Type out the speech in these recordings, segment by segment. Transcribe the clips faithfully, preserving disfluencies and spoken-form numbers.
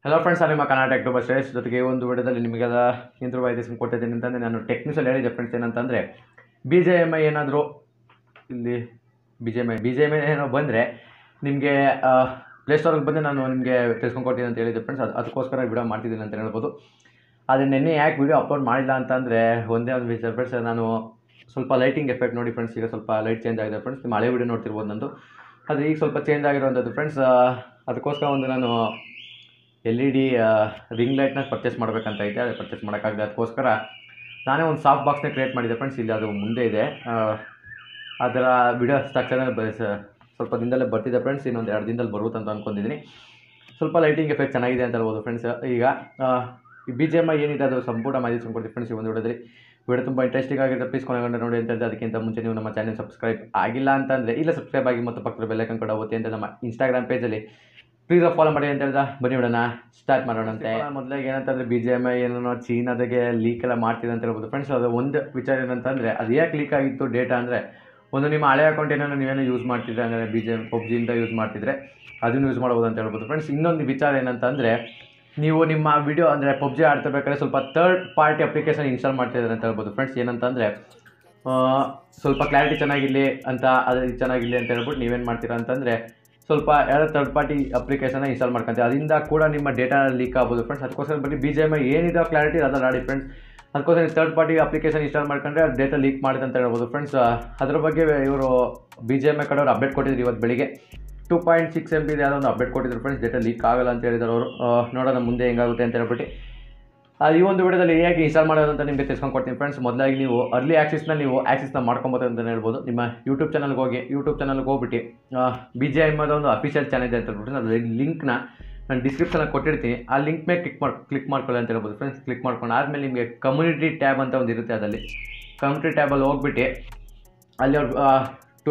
Hello friends, ಅಲ್ಲಿ ನಿಮ್ಮ Kannada tech ಟೂಬರ್ Shreyas ಜೊತೆಗೆ ಒಂದು ವಿಡಿಯೋದಲ್ಲಿ ನಿಮಗೆಲ್ಲ ಇಂಟ್ರೊವೈಸೇಷನ್ ಕೊಟ್ಟಿದ್ದೀನಿ ಅಂತಂದರೆ ನಾನು ಟೆಕ್ನಿಕಲ್ ಹೇಳಿದೆ ಫ್ರೆಂಡ್ಸ್. ಏನಂತಂದರೆ ಬಿ ಜೆ ಎಮ್ ಐ ಏನಾದರೂ ಇಲ್ಲಿ B G M I B G M I ಏನೋ ಬಂದರೆ ನಿಮಗೆ ಪ್ಲೇಸ್ಟೋರಿಗೆ ಬಂದು ನಾನು ನಿಮಗೆ ತಿಳ್ಸ್ಕೊಂಡು ಕೊಡ್ತೀನಿ ಅಂತ ಹೇಳಿದ್ದೆ ಫ್ರೆಂಡ್ಸ್. ಅದು ಅದಕ್ಕೋಸ್ಕರ ವಿಡಿಯೋ ಮಾಡ್ತಿದ್ದೀನಿ ಅಂತ ಹೇಳ್ಬೋದು. ಆದರೆ ನಿನ್ನೆ ಯಾಕೆ ವಿಡಿಯೋ ಅಪ್ಲೋಡ್ ಮಾಡಿಲ್ಲ ಅಂತಂದರೆ ಒಂದೇ ಒಂದು ವಿಷಯ ಫ್ರೆಂಡ್ಸ್, ನಾನು ಸ್ವಲ್ಪ ಲೈಟಿಂಗ್ ಎಫೆಕ್ಟ್ ನೋಡಿ ಫ್ರೆಂಡ್ಸ್. ಈಗ ಸ್ವಲ್ಪ ಲೈಟ್ ಚೇಂಜ್ ಆಗಿದೆ ಫ್ರೆಂಡ್ಸ್. ನಿಮ್ಮ ಹಳೆ ವಿಡಿಯೋ ನೋಡ್ತಿರ್ಬೋದು ನಂದು. ಆದರೆ ಈಗ ಸ್ವಲ್ಪ ಚೇಂಜ್ ಆಗಿರೋವಂಥದ್ದು ಫ್ರೆಂಡ್ಸ್. ಅದಕ್ಕೋಸ್ಕರ ಒಂದು ನಾನು ಎಲ್ ಇ ಡಿ ರಿಂಗ್ ಲೈಟ್ನ ಪರ್ಚೇಸ್ ಮಾಡಬೇಕಂತ ಐತೆ. ಅದು ಪರ್ಚೇಸ್ ಮಾಡೋಕ್ಕಾಗದೆ, ಅದಕ್ಕೋಸ್ಕರ ನಾನೇ ಒಂದು ಸಾಫ್ಟ್ ಬಾಕ್ಸ್ನ ಕ್ರಿಯೇಟ್ ಮಾಡಿದ್ದೆ ಫ್ರೆಂಡ್ಸ್. ಇಲ್ಲಿ ಅದು ಮುಂದೆ ಇದೆ. ಅದರ ವಿಡಿಯೋ ಸ್ಟ್ರಕ್ಚರ್ನ ಸ್ವಲ್ಪ ದಿನದಲ್ಲೇ ಬರ್ತಿದೆ ಫ್ರೆಂಡ್ಸ್. ಇನ್ನೊಂದು ಎರಡು ದಿನದಲ್ಲಿ ಬರುತ್ತೆ ಅಂತ ಅಂದ್ಕೊಂಡಿದ್ದೀನಿ. ಸ್ವಲ್ಪ ಲೈಟಿಂಗ್ ಎಫೆಕ್ಟ್ ಚೆನ್ನಾಗಿದೆ ಅಂತ ಹೇಳ್ಬೋದು ಫ್ರೆಂಡ್ಸ್. ಈಗ ಈ ಬಿ ಜೆ ಎಮ್ ಐ ಏನಿದೆ ಅದು ಸಂಪೂರ್ಣ ಮಾಹಿತಿ ಕೊಡ್ತೀವಿ ಫ್ರೆಂಡ್ಸ್. ಈ ಒಂದು ವಿಡಿಯೋದಲ್ಲಿ ವಿಡಿಯೋ ತುಂಬ ಇಂಟ್ರೆಸ್ಟಿಂಗ್ ಆಗಿದೆ. ಪ್ಲೀಸ್ ಕೊನೆಗೊಂಡು ನೋಡಿ ಅಂತ ಹೇಳಿದ್ರೆ, ಅದಕ್ಕಿಂತ ಮುಂಚೆ ನೀವು ನಮ್ಮ ಚಾನಲ್ ಸಬ್ಸ್ಕ್ರೈಬ್ ಆಗಿಲ್ಲ ಅಂತಂದರೆ ಇಲ್ಲ ಸಬ್ಸ್ಕ್ರೈಬ್ ಆಗಿ ಮತ್ತು ಪಕ್ಕದ ಬೆಲ್ ಐಕಾನ್ ಕೂಡ ಒತ್ತಿ ಅಂತ ನಮ್ಮ ಇನ್ಸ್ಟಾಗ್ರಾಮ್ ಪೇಜಲ್ಲಿ ಪ್ಲೀಸ್ ಫಾಲೋ ಮಾಡಿ ಅಂತ ಹೇಳಿದ. ಬನ್ನಿ ವಿಡಿಯೋನ ಸ್ಟಾರ್ಟ್ ಮಾಡೋಣಂತೆ. ಮೊದಲಾಗಿ ಏನಂತಂದರೆ ಬಿ ಜೆ ಎಮ್ ಐ ಏನೋ ಚೀನಾದಾಗೆ ಲೀಕ್ ಎಲ್ಲ ಮಾಡ್ತಿದೆ ಅಂತ ಹೇಳ್ಬೋದು ಫ್ರೆಂಡ್ಸ್. ಅದು ಒಂದು ವಿಚಾರ ಏನಂತಂದರೆ, ಅದು ಯಾಕೆ ಲೀಕ್ ಆಗಿತ್ತು ಡೇಟಾ ಅಂದರೆ, ಒಂದು ನಿಮ್ಮ ಹಳೆ ಅಕೌಂಟ್ ಏನೋ ನೀವೇನೋ ಯೂಸ್ ಮಾಡ್ತಿದ್ರೆ ಅಂದರೆ ಬಿ ಜೆ ಎಮ್ ಪಬ್ಜಿಯಿಂದ ಯೂಸ್ ಮಾಡ್ತಿದ್ರೆ ಅದನ್ನು ಯೂಸ್ ಮಾಡ್ಬೋದು ಅಂತ ಹೇಳ್ಬೋದು ಫ್ರೆಂಡ್ಸ್. ಇನ್ನೊಂದು ವಿಚಾರ ಏನಂತಂದರೆ, ನೀವು ನಿಮ್ಮ ವಿಡಿಯೋ ಅಂದರೆ ಪಬ್ಜಿ ಆಡ್ತಿರ್ಬೇಕಾದ್ರೆ ಸ್ವಲ್ಪ ಥರ್ಡ್ ಪಾರ್ಟಿ ಅಪ್ಲಿಕೇಶನ್ ಇನ್ಸ್ಟಾಲ್ ಮಾಡ್ತಿದ್ದಾರೆ ಅಂತ ಹೇಳ್ಬೋದು ಫ್ರೆಂಡ್ಸ್. ಏನಂತಂದರೆ, ಸ್ವಲ್ಪ ಕ್ಲಾರಿಟಿ ಚೆನ್ನಾಗಿರಲಿ ಅಂತ, ಅದು ಚೆನ್ನಾಗಿರಲಿ ಅಂತ ಹೇಳ್ಬಿಟ್ಟು ನೀವೇನು ಮಾಡ್ತೀರಾ ಅಂತಂದರೆ, ಸ್ವಲ್ಪ ಯಾರೋ ಥರ್ಡ್ ಪಾರ್ಟಿ ಅಪ್ಲಿಕೇಶನ್ನ ಇನ್ಸ್ಟಾಲ್ ಮಾಡ್ಕೊಂತೀವಿ. ಅದರಿಂದ ಕೂಡ ನಿಮ್ಮ ಡೇಟಾ ಲೀಕ್ ಆಗ್ಬೋದು ಫ್ರೆಂಡ್ಸ್. ಅದಕ್ಕೋಸ್ಕರ ಬರೀ ಬಿ ಜೆ ಎಮ್ ಐ ಏನಿದೆ ಕ್ಲಾರಿಟಿ ಅದನ್ನು ಆಡಿ ಫ್ರೆಂಡ್ಸ್. ಅದಕ್ಕೋಸ್ಕರ ಥರ್ಡ್ ಪಾರ್ಟಿ ಅಪ್ಲಿಕೇಶನ್ ಇನ್ಸ್ಟಾಲ್ ಮಾಡ್ಕೊಂಡ್ರೆ ಅದು ಡೇಟಾ ಲೀಕ್ ಮಾಡಿದೆ ಅಂತ ಹೇಳ್ಬೋದು ಫ್ರೆಂಡ್ಸ್. ಅದ್ರ ಬಗ್ಗೆ ಇವರು ಬಿ ಜೆ ಎಮ್ ಐ ಕಡೆಯವರು ಅಪ್ಡೇಟ್ ಕೊಟ್ಟಿದ್ರು ಇವತ್ತು ಬೆಳಿಗ್ಗೆ. ಟೂ ಪಾಯಿಂಟ್ ಸಿಕ್ಸ್ ಎಮ್ ಬಿದು ಯಾವುದೋ ಒಂದು ಅಪ್ಡೇಟ್ ಕೊಟ್ಟಿದ್ರು ಫ್ರೆಂಡ್ಸ್. ಡೇಟಾ ಲೀಕ್ ಆಗಲ್ಲ ಅಂತ ಹೇಳಿದ್ರು ಅವರು. ನೋಡೋಣ ಮುಂದೆ ಹೆಂಗಾಗುತ್ತೆ ಅಂತ ಹೇಳ್ಬಿಟ್ಟು ಈ ಒಂದು ವಿಡಿಯೋದಲ್ಲಿ ಹೇಗೆ ಇನ್ಸ್ಟಾಲ್ ಮಾಡೋದು ಅಂತ ನಿಮಗೆ ತಿಳ್ಸ್ಕೊಂಡು ಕೊಡ್ತೀನಿ ಫ್ರೆಂಡ್ಸ್. ಮೊದಲಾಗಿ ನೀವು ಅರ್ಲಿ ಆ್ಯಕ್ಸಿಸ್ನ ನೀವು ಆ್ಯಕ್ಸಿಸ್ನ ಮಾಡ್ಕೊಬೋದು ಅಂತಲೇ ಹೇಳ್ಬೋದು. ನಿಮ್ಮ ಯೂಟ್ಯೂಬ್ ಚಾನಲ್ಗೆ ಹೋಗಿ ಯೂಟ್ಯೂಬ್ ಚಾನಲ್ಗೆ ಹೋಗ್ಬಿಟ್ಟು ಬಿ ಜೆ ಎಮ್ ಒಂದು ಅಫಿಷಿಯಲ್ ಚಾನಲ್ ಇದೆ ಅಂತ ಹೇಳ್ಬಿಟ್ಟು ಅದು ಲಿಂಕ್ನ ನಾನು ಡಿಸ್ಕ್ರಿಪ್ಷನಲ್ಲಿ ಕೊಟ್ಟಿರ್ತೀನಿ. ಆ ಲಿಂಕ್ ಮೇಲೆ ಕ್ಲಿಕ್ ಮಾಡಿ ಕ್ಲಿಕ್ ಮಾಡ್ಕೊಳ್ಳಿ ಅಂತ ಹೇಳ್ಬೋದು ಫ್ರೆಂಡ್ಸ್. ಕ್ಲಿಕ್ ಮಾಡ್ಕೊಂಡು ಆದಮೇಲೆ ನಿಮಗೆ ಕಮ್ಯುನಿಟಿ ಟ್ಯಾಬ್ ಅಂತ ಒಂದು ಇರುತ್ತೆ. ಅದರಲ್ಲಿ ಕಮ್ಯುನಿಟಿ ಟ್ಯಾಬಲ್ಲಿ ಹೋಗ್ಬಿಟ್ಟು ಅಲ್ಲಿ ಅವ್ರು ಟು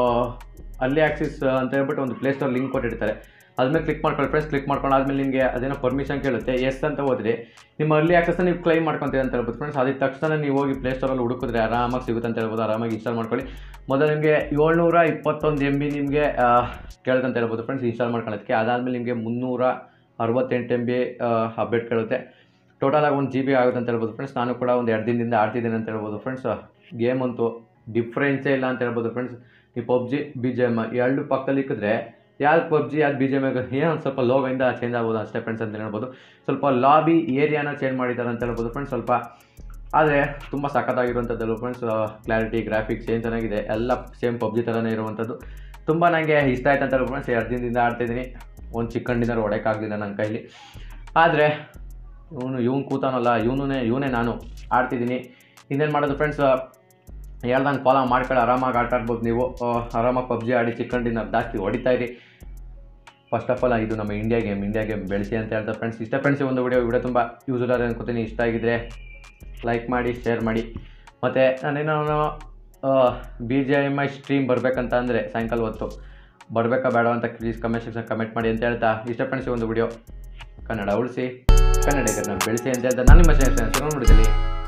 ಅರ್ಲಿ ಆ್ಯಕ್ಸಿಸ್ ಅಂತ ಹೇಳ್ಬಿಟ್ಟು ಒಂದು ಪ್ಲೇಸ್ಟೋರ್ ಲಿಂಕ್ ಕೊಟ್ಟಿರ್ತಾರೆ. ಅದ್ಮೇಲೆ ಕ್ಲಿಕ್ ಮಾಡ್ಕೊಳ್ಳಿ ಫ್ರೆಂಡ್ಸ್. ಕ್ಲಿಕ್ ಮಾಡ್ಕೊಂಡು ಆದಮೇಲೆ ನಿಮಗೆ ಅದೇನೋ ಪರ್ಮಿಷನ್ ಕೇಳುತ್ತೆ. ಎಸ್ ಅಂತ ಹೋದರೆ ನಿಮ್ಮ ಅರ್ಲಿ ಆ್ಯಕ್ಸಸ್ನ ನೀವು ಕ್ಲೈಮ್ ಮಾಡ್ಕೊತೀರಿ ಅಂತ ಹೇಳ್ಬೋದು ಫ್ರೆಂಡ್ಸ್. ಅದ ತಕ್ಷಣ ನೀವು ಹೋಗಿ ಪ್ಲೇಸ್ಟೋರಲ್ಲಿ ಹುಡುಕಿದ್ರೆ ಆರಾಮಾಗಿ ಸಿಗುತ್ತೆ ಅಂತ ಹೇಳ್ಬೋದು. ಆರಾಮಾಗಿ ಇನ್ಸ್ಟಾಲ್ ಮಾಡ್ಕೊಳ್ಳಿ. ಮೊದಲು ನಿಮಗೆ ಏಳ್ನೂರ ಇಪ್ಪತ್ತೊಂದು ಎಮ್ ಬಿ ನಿಮಗೆ ಕೇಳುತ್ತೆ ಅಂತ ಹೇಳ್ಬೋದು ಫ್ರೆಂಡ್ಸ್ ಇನ್ಸ್ಟಾಲ್ ಮಾಡ್ಕೊಳ್ಳೋದಕ್ಕೆ. ಅದಾದಮೇಲೆ ನಿಮಗೆ ಮುನ್ನೂರ ಅರವತ್ತೆಂಟು ಎಮ್ ಬಿ ಅಪ್ಡೇಟ್ ಕೇಳುತ್ತೆ. ಟೋಟಲಾಗಿ ಒಂದು ಜಿ ಬಿ ಆಗುತ್ತೆ ಅಂತ ಹೇಳ್ಬೋದು ಫ್ರೆಂಡ್ಸ್. ನಾನು ಕೂಡ ಒಂದು ಎರಡು ದಿನದಿಂದ ಆಡ್ತಿದ್ದೀನಿ ಅಂತ ಹೇಳ್ಬೋದು ಫ್ರೆಂಡ್ಸ್. ಗೇಮ್ ಅಂತೂ ಡಿಫ್ರೆನ್ಸೇ ಇಲ್ಲ ಅಂತ ಹೇಳ್ಬೋದು ಫ್ರೆಂಡ್ಸ್. ಈ ಪಬ್ಜಿ ಬಿ ಜೆ ಎಮ್ ಎರಡು ಪಕ್ಕದಲ್ಲಿ ಇಕ್ಕಿದ್ರೆ ಯಾವ್ದು ಪಬ್ಜಿ ಯಾವ್ದು ಬಿ ಜೆ ಎಮ್ ಏನೋ ಒಂದು ಸ್ವಲ್ಪ ಲೋಗೋಯಿಂದ ಚೇಂಜ್ ಆಗ್ಬೋದು ಅಷ್ಟೇ ಫ್ರೆಂಡ್ಸ್ ಅಂತ ಹೇಳ್ಬೋದು. ಸ್ವಲ್ಪ ಲಾಬಿ ಏರಿಯಾನ ಚೇಂಜ್ ಮಾಡಿದ್ದಾರೆ ಅಂತ ಹೇಳ್ಬೋದು ಫ್ರೆಂಡ್ಸ್. ಸ್ವಲ್ಪ ಆದರೆ ತುಂಬ ಸಖತ್ತಾಗಿರುವಂಥದ್ದು ಫ್ರೆಂಡ್ಸ್. ಕ್ಲಾರಿಟಿ ಗ್ರಾಫಿಕ್ಸ್ ಏನು ಚೆನ್ನಾಗಿದೆ, ಎಲ್ಲ ಸೇಮ್ ಪಬ್ಜಿ ಥರನೇ ಇರುವಂಥದ್ದು. ತುಂಬ ನನಗೆ ಇಷ್ಟ ಆಯ್ತು ಅಂತ ಹೇಳ್ಬೋದು ಫ್ರೆಂಡ್ಸ್. ಎರಡು ದಿನದಿಂದ ಆಡ್ತಿದ್ದೀನಿ. ಒಂದು ಚಿಕನ್ ಡಿನ್ನರ್ ಹೊಡೆಯೋಕ್ಕಾಗಲಿಲ್ಲ ನನ್ನ ಕೈಲಿ. ಆದರೆ ಇವನು ಇವ್ನು ಕೂತಾನಲ್ಲ ಇವನೇ ಇವನೇ ನಾನು ಆಡ್ತಿದ್ದೀನಿ. ಇನ್ನೇನು ಮಾಡೋದು ಫ್ರೆಂಡ್ಸ್, ಹೇಳ್ದಂಗೆ ಫಾಲೋ ಮಾಡ್ಕೊಳ್ಳಿ. ಆರಾಮಾಗಿ ಆಟ ಆಡ್ಬೋದು ನೀವು. ಆರಾಮಾಗಿ ಪಬ್ಜಿ ಆಡಿ ಚಿಕನ್ ಡಿನ್ನರ್ ಜಾಸ್ತಿ ಹೊಡಿತಾಯಿರಿ. ಫಸ್ಟ್ ಆಫ್ ಆಲ್ ಇದು ನಮ್ಮ ಇಂಡಿಯಾ ಗೇಮ್ ಇಂಡಿಯಾ ಗೇಮ್ ಬೆಳೆಸಿ ಅಂತ ಹೇಳ್ತಾರೆ ಫ್ರೆಂಡ್ಸ್. ಇಷ್ಟ ಫ್ರೆಂಡ್ಸ್ ಒಂದು ವಿಡಿಯೋ ವಿಡಿಯೋ ತುಂಬ ಯೂಸ್ಫುಲ್ ಆಗಿದೆ ಅನ್ಕೋತೀನಿ. ಇಷ್ಟ ಆಗಿದ್ದರೆ ಲೈಕ್ ಮಾಡಿ, ಶೇರ್ ಮಾಡಿ. ಮತ್ತು ನಾನೇನೋ B G M I stream ಬರಬೇಕಂತ ಅಂದರೆ ಸಾಯಂಕಾಲ ಹೊತ್ತು ಬರಬೇಕಾ ಬೇಡ ಅಂತ ಪ್ಲೀಸ್ ಕಮೆಂಟ್ ಸೆಕ್ಷನ್ ಕಮೆಂಟ್ ಮಾಡಿ ಅಂತ ಹೇಳ್ತಾ, ಇಷ್ಟ ಫ್ರೆಂಡ್ಸ್ ಒಂದು ವಿಡಿಯೋ ಕನ್ನಡ ಉಳಿಸಿ ಕನ್ನಡಿಗರನ್ನ ಬೆಳೆಸಿ ಅಂತ ಹೇಳ್ತಾ ನಾನು ನಿಮ್ಮ ಚಾನಲ್ ನೋಡಿದ್ದೀನಿ.